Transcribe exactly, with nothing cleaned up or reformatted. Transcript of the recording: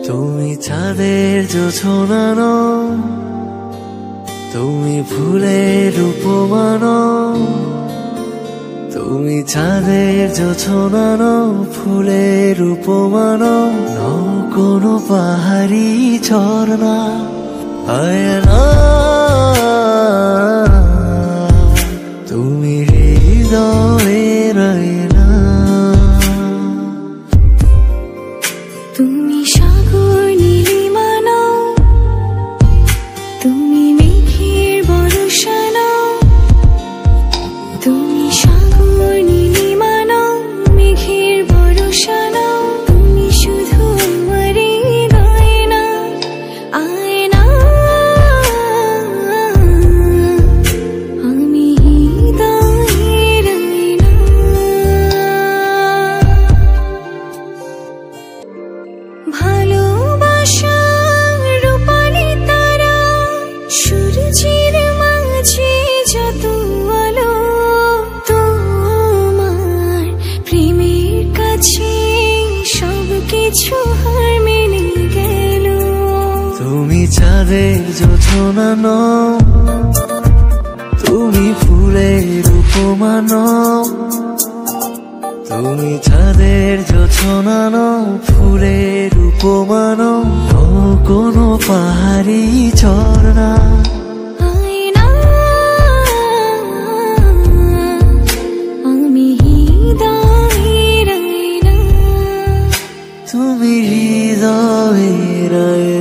তুমি চাঁদের জোছনা নও, তুমি ফুলের উপমা নও। তুমি চাঁদের জোছনা নও, ফুলের উপমা নও, নও কোনো পাহাড়ি ঝর্ণা। আয়না তুমি হৃদয়ের আয়না। তুমি সাগর নীলিমা নও, তুমি মেঘের বর্ষা নও। তুমি সাগর নীলিমা নও, মেঘের বর্ষা নও। তুমি শুধু আমার হৃদয়না, আয়না। আমি হৃদয়ের আয়না। ভালোবাসা রূপালি তারা, সূর্যের মাঝে যত আলো। তোমার প্রেমের কাছে সবকিছু হার মেনে গেল। তুমি চাঁদের জোছনা নও, তুমি ফুলের উপমা নও। তুমি চাঁদের জোছনা নও, ফুলের উপমা নও, নও কোনো পাহাড়ি ঝর্ণা। আয়না আমি হৃদয়ের আয়না। তুমি হৃদয়ের আয়না।